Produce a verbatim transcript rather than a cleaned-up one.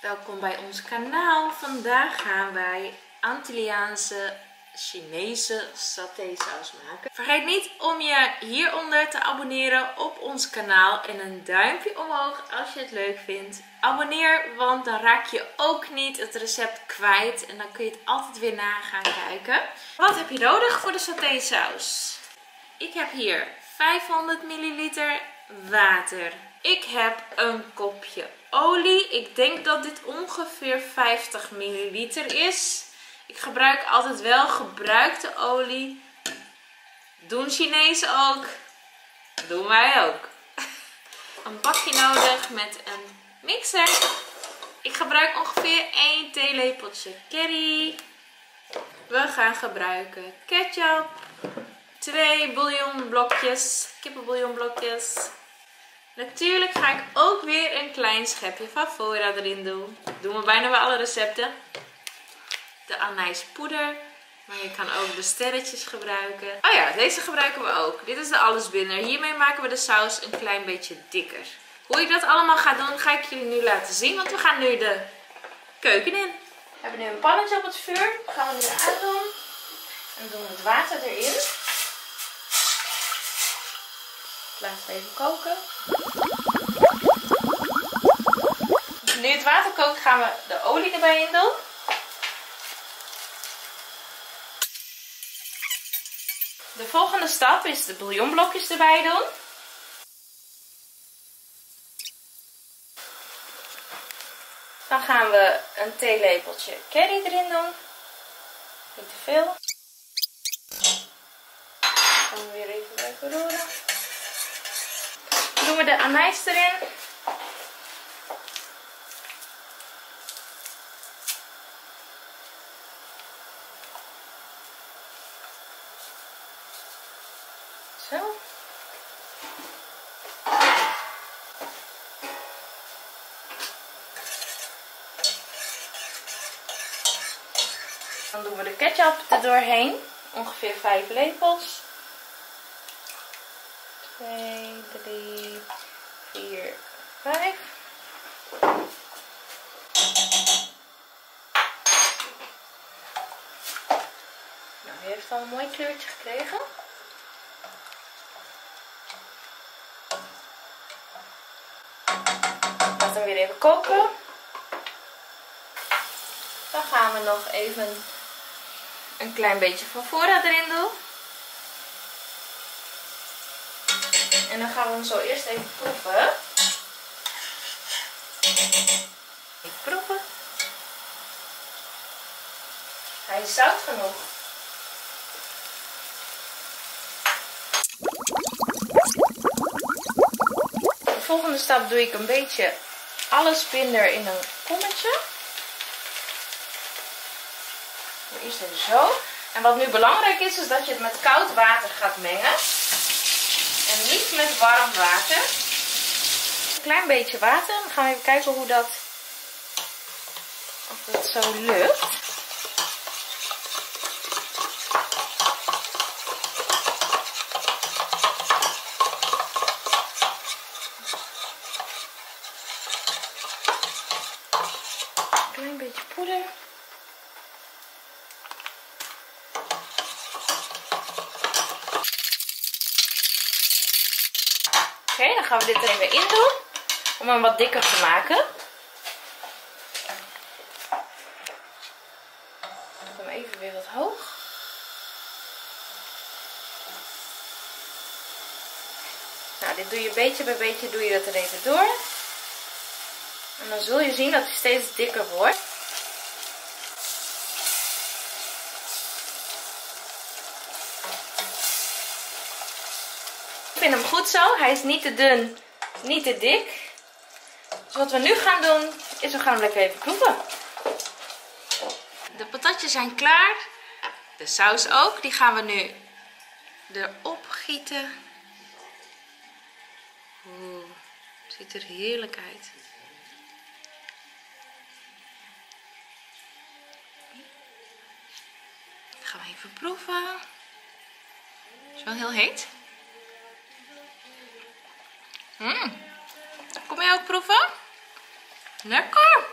Welkom bij ons kanaal. Vandaag gaan wij Antilliaanse Chinese satésaus maken. Vergeet niet om je hieronder te abonneren op ons kanaal en een duimpje omhoog als je het leuk vindt. Abonneer, want dan raak je ook niet het recept kwijt en dan kun je het altijd weer na gaan kijken. Wat heb je nodig voor de satésaus? Ik heb hier vijfhonderd milliliter water. Ik heb een kopje olie. Ik denk dat dit ongeveer vijftig milliliter is. Ik gebruik altijd wel gebruikte olie. Doen Chinezen ook. Doen wij ook. Een bakje nodig met een mixer. Ik gebruik ongeveer één theelepeltje curry. We gaan gebruiken ketchup. Twee bouillonblokjes, kippenbouillonblokjes. Natuurlijk ga ik ook weer een klein schepje Favora erin doen. Dat doen we bijna bij alle recepten. De anijspoeder. Maar je kan ook de sterretjes gebruiken. Oh ja, deze gebruiken we ook. Dit is de allesbinder. Hiermee maken we de saus een klein beetje dikker. Hoe ik dat allemaal ga doen, ga ik jullie nu laten zien. Want we gaan nu de keuken in. We hebben nu een pannetje op het vuur. Dat gaan we nu aandoen. En doen we het water erin. Laat het even koken. Nu het water kookt, gaan we de olie erbij in doen. De volgende stap is de bouillonblokjes erbij doen. Dan gaan we een theelepeltje curry erin doen. Niet te veel. Dan gaan we weer even blijven roeren. Dan doen we de anijs erin. Zo. Dan doen we de ketchup er doorheen. Ongeveer vijf lepels. twee, drie, vier, vijf. Nou, die heeft al een mooi kleurtje gekregen. Laat hem weer even koken. Dan gaan we nog even een klein beetje Favora erin doen. En dan gaan we hem zo eerst even proeven. Even proeven. Hij is zout genoeg. De volgende stap doe ik een beetje allesbinder in een kommetje. Eerst even zo. En wat nu belangrijk is, is dat je het met koud water gaat mengen. En niet met warm water. Een klein beetje water. Dan gaan we even kijken hoe dat, of dat zo lukt. Een klein beetje poeder. Oké, okay, dan gaan we dit er even in doen. Om hem wat dikker te maken. Ik zet hem even weer wat hoog. Nou, dit doe je beetje bij beetje, doe je dat er even door. En dan zul je zien dat hij steeds dikker wordt. Ik vind hem goed zo. Hij is niet te dun, niet te dik. Dus wat we nu gaan doen, is we gaan hem lekker even proeven. De patatjes zijn klaar. De saus ook. Die gaan we nu erop gieten. Oeh, het ziet er heerlijk uit. Dan gaan we even proeven. Het is wel heel heet. Mm. Kom jij ook proeven? Lekker!